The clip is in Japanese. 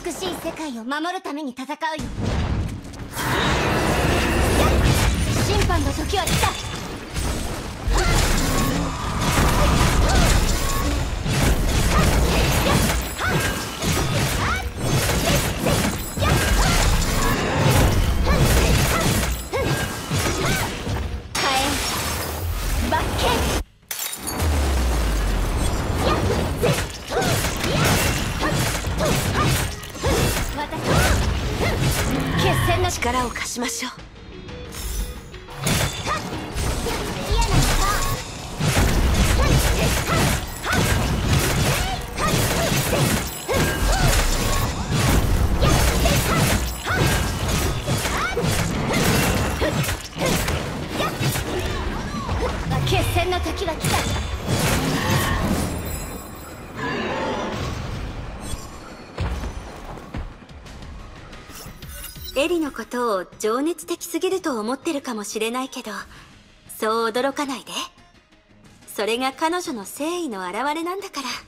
美しい世界を守るために戦うよ。審判の時は来た。決戦の力を貸しましょう。決戦の時は来た。エリのことを情熱的すぎると思ってるかもしれないけど、そう驚かないで。それが彼女の誠意の表れなんだから。